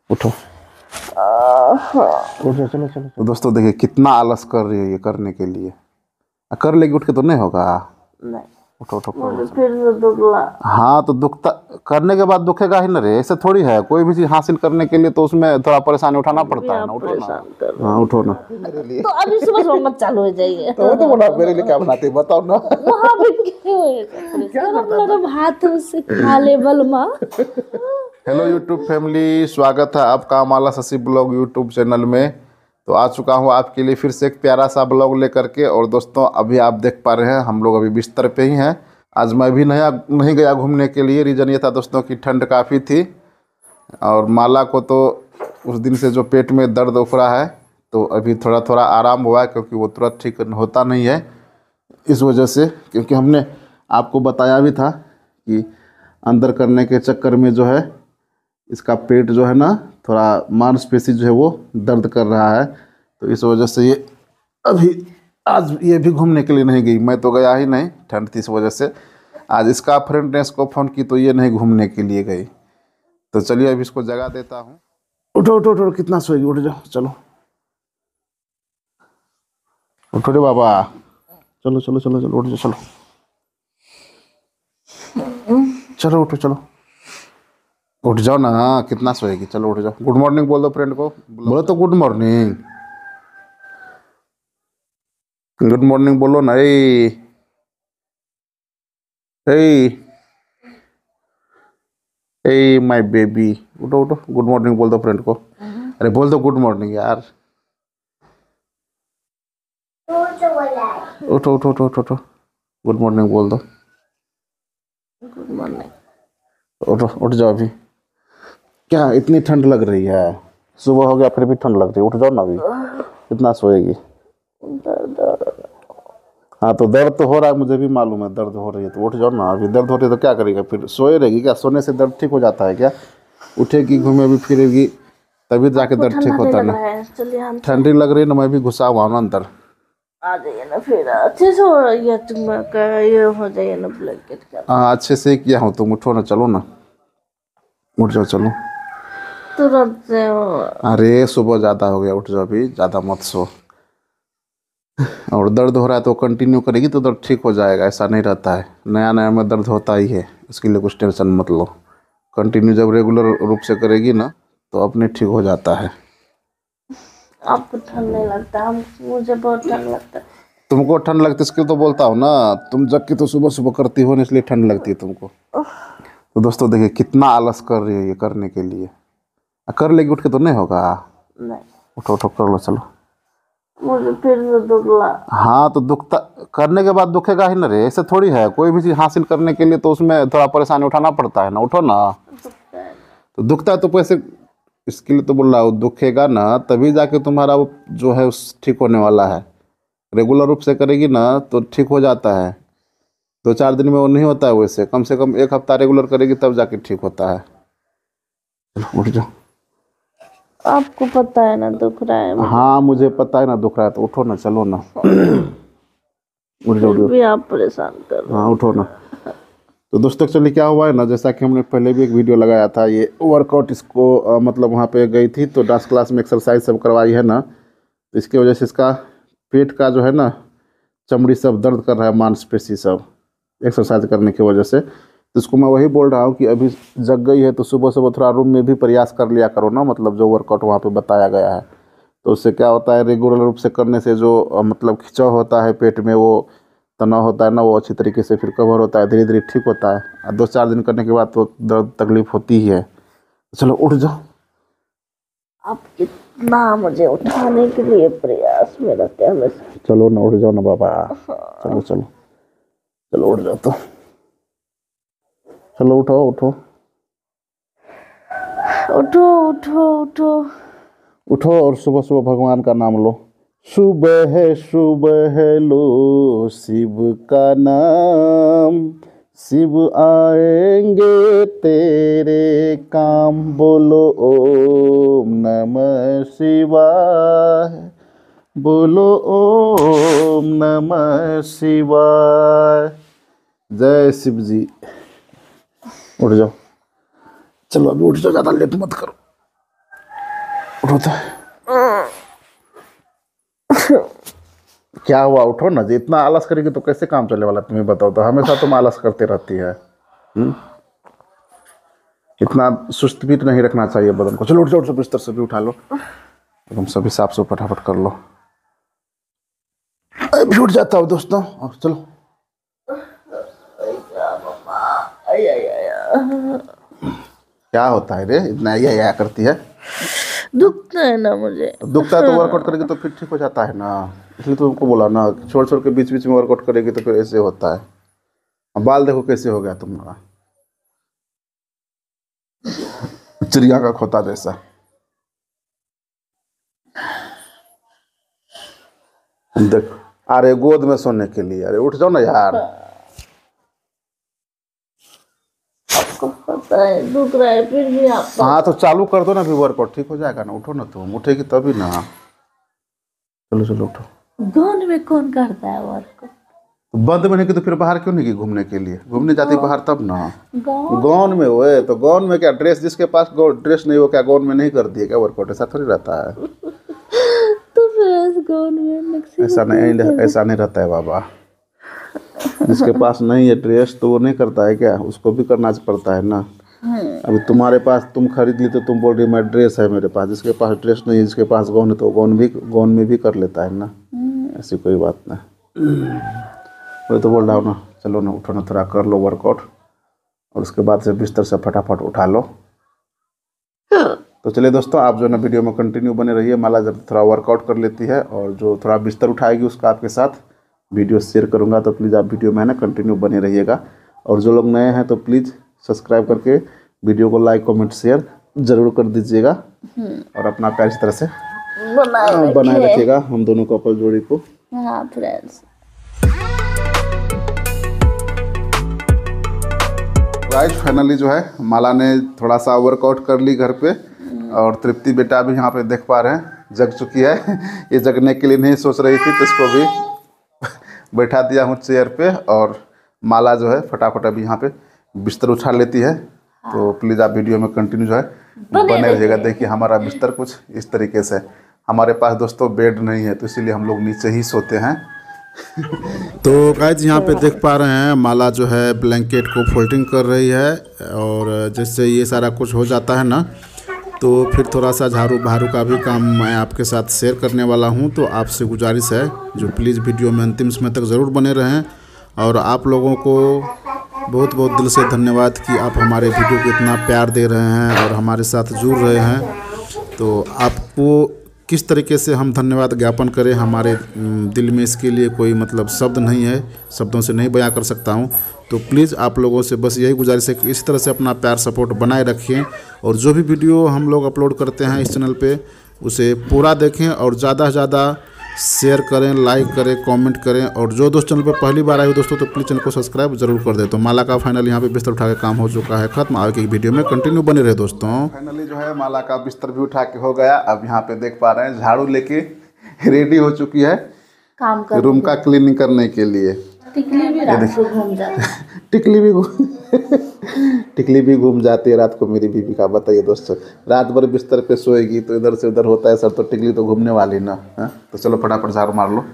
उठो। उठ जाओ, चलो चलो। तो दोस्तों देखिए कितना आलस कर रही है ये करने के लिए। कर लेगी उठ के तो नहीं होगा। नहीं, उठो उठो मुझे फिर से दुखला। हाँ तो दुखता करने के बाद दुखेगा ही ना रे, ऐसे थोड़ी है। कोई भी चीज हासिल करने के लिए तो उसमें थोड़ा परेशानी उठाना पड़ता है ना। उठो ना। हाँ उठो ना। मेरे लिए तो अभी सुबह सुबह मत चालू हो जाइए। तो वो तो बोला मेरे लिए क्या बनाते बताओ ना। वहाँ पे क्या भात से खा ले बलमा। हेलो यूट्यूब फैमिली, स्वागत है आपका Mala Shashi blog YouTube channel में। तो आ चुका हूँ आपके लिए फिर से एक प्यारा सा ब्लॉग लेकर के। और दोस्तों अभी आप देख पा रहे हैं हम लोग अभी बिस्तर पे ही हैं। आज मैं भी नहीं गया घूमने के लिए। रीज़न ये था दोस्तों कि ठंड काफ़ी थी और माला को तो उस दिन से जो पेट में दर्द उठ रहा है तो अभी थोड़ा थोड़ा आराम हुआ है, क्योंकि वो तुरंत ठीक होता नहीं है इस वजह से। क्योंकि हमने आपको बताया भी था कि अंदर करने के चक्कर में जो है इसका पेट जो है ना थोड़ा मांसपेशी जो है वो दर्द कर रहा है। तो इस वजह से ये अभी आज ये भी घूमने के लिए नहीं गई। मैं तो गया ही नहीं, ठंड थी इस वजह से। आज इसका फ्रेंड ने इसको फ़ोन की तो ये नहीं घूमने के लिए गई। तो चलिए अभी इसको जगा देता हूँ। उठो उठो उठो, कितना सोएगी, उठ जाओ चलो। उठो रे बाबा, चलो चलो चलो चलो, उठ जाओ चलो। चलो उठो चलो, उठ जाओ ना। कितना सोएगी, चलो उठ जाओ। गुड मॉर्निंग बोल दो फ्रेंड को। बोलो तो गुड मॉर्निंग। गुड मॉर्निंग बोलो ना। ए ए माय बेबी, उठो उठो, गुड मॉर्निंग बोल दो फ्रेंड को। अरे बोल दो गुड मॉर्निंग यार। उठो उठो उठो उठो उठो, गुड मॉर्निंग बोल दो। Good morning. उठो उठ जाओ अभी। क्या इतनी ठंड लग रही है? सुबह हो गया फिर भी ठंड लग रही है। उठ जाओ ना अभी, कितना सोएगी। हाँ तो दर्द तो हो रहा है, मुझे भी मालूम है दर्द हो रही है। तो उठ जाओ ना अभी। दर्द हो रही है तो क्या करेगा फिर? सोए रहेगी क्या? सोने से दर्द ठीक हो जाता है क्या? उठेगी, घूमेगी फिरेगी तभी जाके दर्द ठीक होता है ना। ठंडी लग रही है ना, मैं भी घुसा हुआ हूँ ना अंदर। आ जाइए ना, फिर अच्छे से हो रही है तुम ये हो जाइए ना ब्लैंकेट का। हाँ अच्छे से ही किया हूँ। तुम उठो ना, चलो ना, उठ जाओ चलो। तुरंत से अरे सुबह ज़्यादा हो गया, उठ जाओ अभी, ज़्यादा मत सो। और दर्द हो रहा है तो कंटिन्यू करेगी तो दर्द ठीक हो जाएगा, ऐसा नहीं रहता है। नया नया में दर्द होता ही है, इसके लिए कुछ टेंशन मत लो। कंटिन्यू जब रेगुलर रूप से करेगी ना तो अपने ठीक हो जाता है। आपको ठंड नहीं लगता? हम मुझे बहुत ठंड लगता है। तुमको ठंड लगती है इसके तो बोलता हूँ ना। तुम जग के तो सुबह सुबह करती हो ना, इसलिए ठंड लगती है तुमको। तो दोस्तों देखिए कितना आलस कर रही है ये करने के लिए। कर लेगी उठ के तो नहीं होगा। नहीं, उठो उठो कर लो चलो। मुझे फिर से दुखला। हाँ तो दुखता करने के बाद दुखेगा ही ना रे, ऐसे थोड़ी है। कोई भी चीज़ हासिल करने के लिए तो उसमें थोड़ा परेशानी उठाना पड़ता है ना। उठो ना। तो दुखता है तो पैसे, इसके लिए तो बोल रहा हूँ दुखेगा ना तभी जाके तुम्हारा वो जो है उस ठीक होने वाला है। रेगुलर रूप से करेगी ना तो ठीक हो जाता है। 2-4 दिन में वो नहीं होता है, वैसे कम से कम 1 हफ्ता रेगुलर करेगी तब जाके ठीक होता है। चलो उठ जाओ। आपको पता है ना दुख रहा है मुझे। हाँ मुझे पता है ना दुख रहा है, तो उठो ना चलो ना। उठ जाओ फिर भी आप परेशान कर रहे हाँ उठो ना। तो दोस्तों एक्चुअली क्या हुआ है ना, जैसा कि हमने पहले भी एक वीडियो लगाया था, ये वर्कआउट इसको मतलब वहाँ पे गई थी तो डांस क्लास में एक्सरसाइज सब करवाई है ना, तो इसकी वजह से इसका पेट का जो है ना चमड़ी सब दर्द कर रहा है, मांसपेशी सब, एक्सरसाइज करने की वजह से। तो इसको मैं वही बोल रहा हूँ कि अभी जग गई है तो सुबह सुबह थोड़ा रूम में भी प्रयास कर लिया करो ना, मतलब जो वर्कआउट वहाँ पे बताया गया है। तो उससे क्या होता है, रेगुलर रूप से करने से जो मतलब खिंचाव होता है पेट में, वो तनाव होता है ना, वो अच्छी तरीके से फिर कवर होता है, धीरे धीरे ठीक होता है। और 2-4 दिन करने के बाद तो दर्द तकलीफ होती ही है। चलो उठ जाओ। आप कितना मुझे उठाने के लिए प्रयास में रहते हैं हमेशा। चलो ना, उठ जाओ ना बाबा। चलो चलो चलो उठ जाओ तो। चलो उठो उठो उठो उठो उठो उठो और सुबह सुबह भगवान का नाम लो। सुबह लो शिव का नाम, शिव आएंगे तेरे काम। बोलो ओम नमः शिवाय, बोलो ओम नमः शिवाय। जय शिव जी। उठ जाओ चलो अभी उठ जाओ, ज़्यादा लेट मत करो। उठो तो। क्या हुआ, उठो ना जी। इतना आलस करेगी तो कैसे काम चलने वाला, तुम्हें बताओ तो। हमेशा तुम आलस करते रहती है। इतना सुस्त भी तो नहीं रखना चाहिए बदन को। चलो उठ जाओ, बिस्तर से भी उठा लो, तुम सभी साफ से फटाफट कर लो। अभी उठ जाता हूँ दोस्तों। अब चलो। क्या होता है रे, इतना या करती है? दुखता है ना मुझे। दुखता है तो वर्कआउट करेगी तो फिर ठीक हो जाता है ना। इसलिए तो तुमको बोला ना, छोड़ छोड़ के बीच बीच में वर्कआउट करेगी तो फिर ऐसे होता है। अब बाल देखो कैसे हो गया तुम्हारा, चिड़िया का खोता जैसा। देखो, अरे गोद में सोने के लिए। अरे उठ जाओ ना यार। आपको पता है दुख रहा है फिर भी आप। हाँ तो चालू कर दो ना, अभी वर्कआउट ठीक हो जाएगा ना। उठो ना, तुम उठेगी तभी ना। चलो चलो उठो। गाँव में कौन करता है वर्क? बंद में नहीं की तो फिर बाहर क्यों नहीं गई घूमने के लिए? घूमने जाती बाहर तब ना। गाँव गौन में हुए तो गौन में क्या ड्रेस, जिसके पास ड्रेस नहीं हो क्या गौन में नहीं कर दिए क्या वर्कआउट? ऐसा थोड़ी रहता है। तो फिर गाँव में ऐसा नहीं रहता है बाबा। जिसके पास नहीं है ड्रेस तो वो नहीं करता है क्या? उसको भी करना पड़ता है ना। अभी तुम्हारे पास, तुम खरीद ली तो तुम बोल रही मैं ड्रेस है मेरे पास। जिसके पास ड्रेस नहीं है, जिसके पास गौन है तो गौन में भी कर लेता है ना। ऐसी कोई बात नहीं। वही तो बोल रहा हूँ ना। चलो ना, उठो ना, थोड़ा कर लो वर्कआउट और उसके बाद से बिस्तर से फटाफट उठा लो। तो चलिए दोस्तों, आप जो ना वीडियो में कंटिन्यू बने रहिए। माला जब थोड़ा वर्कआउट कर लेती है और जो थोड़ा बिस्तर उठाएगी उसका आपके साथ वीडियो शेयर करूँगा, तो प्लीज़ आप वीडियो में है ना कंटिन्यू बने रहिएगा। और जो लोग नए हैं तो प्लीज़ सब्सक्राइब करके वीडियो को लाइक कमेंट शेयर ज़रूर कर दीजिएगा और अपना प्यार इस तरह से बनाए रखिएगा हम दोनों कपल जोड़ी को। हाँ फ्रेंड्स, गाइस फाइनली जो है माला ने थोड़ा सा वर्कआउट कर ली घर पे। और तृप्ति बेटा भी यहाँ पे देख पा रहे हैं जग चुकी है। ये जगने के लिए नहीं सोच रही थी तो इसको भी बैठा दिया हूँ चेयर पे। और माला जो है फटाफट अभी यहाँ पे बिस्तर उठा लेती है। तो प्लीज़ आप वीडियो में कंटिन्यू जो है बने रहिएगा। देखिए हमारा बिस्तर कुछ इस तरीके से। हमारे पास दोस्तों बेड नहीं है तो इसीलिए हम लोग नीचे ही सोते हैं। तो गाइस यहाँ पे देख पा रहे हैं माला जो है ब्लैंकेट को फोल्डिंग कर रही है। और जैसे ये सारा कुछ हो जाता है ना तो फिर थोड़ा सा झाड़ू बहारू का भी काम मैं आपके साथ शेयर करने वाला हूँ। तो आपसे गुजारिश है जो प्लीज़ वीडियो में अंतिम समय तक ज़रूर बने रहें। और आप लोगों को बहुत बहुत दिल से धन्यवाद कि आप हमारे वीडियो को इतना प्यार दे रहे हैं और हमारे साथ जुड़ रहे हैं। तो आपको किस तरीके से हम धन्यवाद ज्ञापन करें, हमारे दिल में इसके लिए कोई मतलब शब्द नहीं है, शब्दों से नहीं बयां कर सकता हूं। तो प्लीज़ आप लोगों से बस यही गुजारिश है कि इस तरह से अपना प्यार सपोर्ट बनाए रखें। और जो भी वीडियो हम लोग अपलोड करते हैं इस चैनल पे उसे पूरा देखें और ज़्यादा से ज़्यादा शेयर करें, लाइक करें, कमेंट करें। और जो दोस्त चैनल पर पहली बार आए हो दोस्तों तो प्लीज़ चैनल को सब्सक्राइब जरूर कर दे। तो माला का फाइनल यहाँ पे बिस्तर उठा के काम हो चुका है खत्म। आगे की वीडियो में कंटिन्यू बने रहे दोस्तों। फाइनली जो है माला का बिस्तर भी उठा के हो गया। अब यहाँ पे देख पा रहे हैं झाड़ू लेके रेडी हो चुकी है काम कर रूम का क्लीनिंग करने के लिए। टिकली भी रात को घूम जाती है। टिकली भी घूम जाती है रात को मेरी बीबी का। बताइए दोस्तों, रात भर बिस्तर पे सोएगी तो इधर से उधर होता है सर, तो टिकली तो घूमने वाली ना है। तो चलो फटाफट झाड़ू मार लो।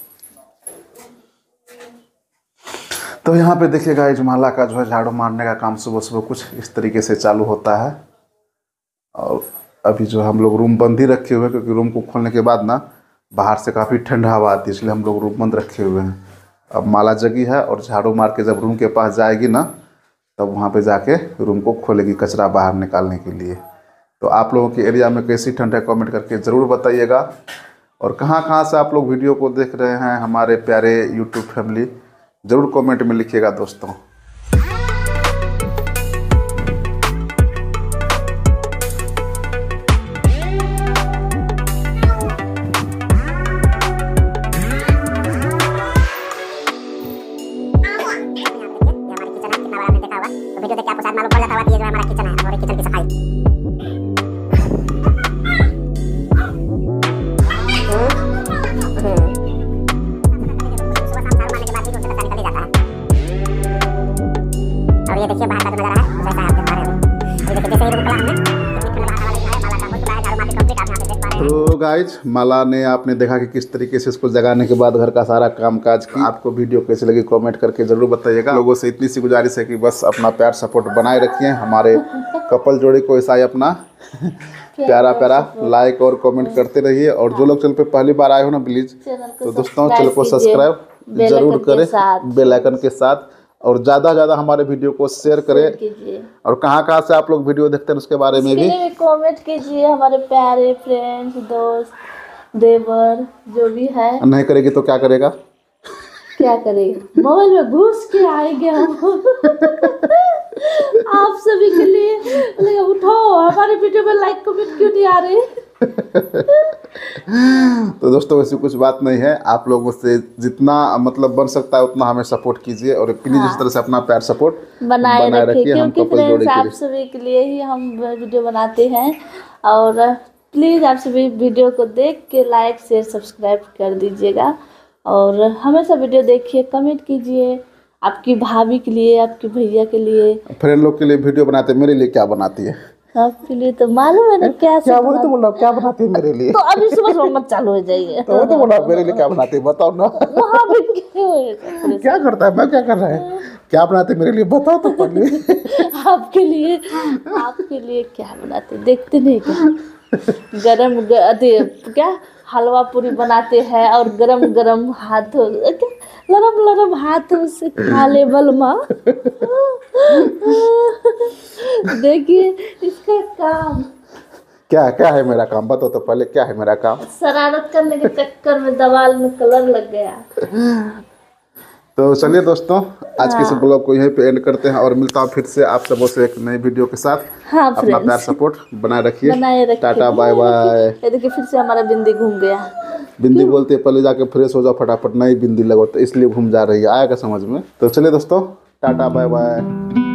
तो यहाँ पे देखिएगा इस माला का जो है झाड़ू मारने का काम सुबह सुबह कुछ इस तरीके से चालू होता है। और अभी जो हम लोग रूम बंद ही रखे हुए हैं क्योंकि रूम को खोलने के बाद ना बाहर से काफ़ी ठंडा हवा आती है, इसलिए हम लोग रूम बंद रखे हुए हैं। अब माला जगी है और झाड़ू मार के जब रूम के पास जाएगी ना तब वहाँ पे जाके रूम को खोलेगी कचरा बाहर निकालने के लिए। तो आप लोगों के एरिया में कैसी ठंड है कमेंट करके ज़रूर बताइएगा। और कहाँ कहाँ से आप लोग वीडियो को देख रहे हैं हमारे प्यारे यूट्यूब फैमिली ज़रूर कमेंट में लिखिएगा दोस्तों। वीडियो देख के आपको शायद मालूम पड़ जाता होगा कि ये जो है हमारा किचन है और किचन की सफाई। सुबह शाम झाड़ू मारने के बाद भी जो कचरा निकल ही जाता है। तो गाइज माला ने आपने देखा कि किस तरीके से इसको जगाने के बाद घर का सारा काम काज की। आपको वीडियो कैसे लगी कमेंट करके जरूर बताइएगा। लोगों से इतनी सी गुजारिश है कि बस अपना प्यार सपोर्ट बनाए रखिए। हमारे कपल जोड़ी को ऐसा ही अपना प्यारा प्यारा लाइक और कमेंट करते रहिए। और जो लोग चैनल पे पहली बार आए हो ना प्लीज तो दोस्तों चैनल को सब्सक्राइब जरूर करें बेल आइकन के साथ, और ज़्यादा ज़्यादा हमारे वीडियो को शेयर करें। और कहाँ से आप लोग वीडियो देखते हैं उसके बारे में भी कमेंट कीजिए। हमारे प्यारे फ्रेंड्स, दोस्त, देवर जो भी है। नहीं करेगी तो क्या करेगा? क्या करेगा? मोबाइल में घुस के आएंगे हम आप सभी के लिए। उठो, हमारे वीडियो में लाइक कमेंट क्यों नहीं आ रहे? तो दोस्तों ऐसी कुछ बात नहीं है। आप लोगों से जितना मतलब बन सकता है उतना हमें सपोर्ट कीजिए और प्लीज इस तरह से अपना प्यार सपोर्ट बनाए रखिए। हम क्योंकि कपल जोड़ी फ्रेंड्स के आप लिए सभी के लिए ही हम वीडियो बनाते हैं। और प्लीज़ आप सभी वीडियो को देख के लाइक शेयर सब्सक्राइब कर दीजिएगा। और हमेशा वीडियो देखिए, कमेंट कीजिए। आपकी भाभी के लिए, आपके भैया के लिए, फ्रेंड लोग के लिए वीडियो बनाते हैं। मेरे लिए क्या बनाती है? आपके लिए तो मालूम है ना क्या बोले तो बोला क्या बनाती है मेरे लिए? तो अभी सुबह मत चालू हो जाइए। तो बोला मेरे लिए क्या बनाती है बताओ ना। वहाँ पे क्या करता है? मैं क्या कर रहा है? क्या बनाते मेरे लिए बताओ तो पहले। आपके लिए क्या बनाते देखते नहीं क्या? गरम क्या हलवा पूरी बनाते हैं और गरम गरम हाथों क्या लरम हाथों से खा ले बलमा। देखिए इसका काम क्या क्या है मेरा काम? बताओ तो पहले क्या है मेरा काम? शरारत करने के चक्कर में दीवार में कलर लग गया। तो चलिए दोस्तों आज के इस ब्लॉग को यहीं पे एंड करते हैं और मिलता हूँ फिर से आप सबों से एक नई वीडियो के साथ। हाँ अपना प्यार सपोर्ट बनाए रखिए। Tata bye bye. ये देखिए फिर से हमारा बिंदी घूम गया। बिंदी बोलते हैं पहले जाके फ्रेश हो जाओ फटाफट, नई बिंदी लगो, तो इसलिए घूम जा रही है। आएगा समझ में? तो चलिए दोस्तों टाटा बाय बाय।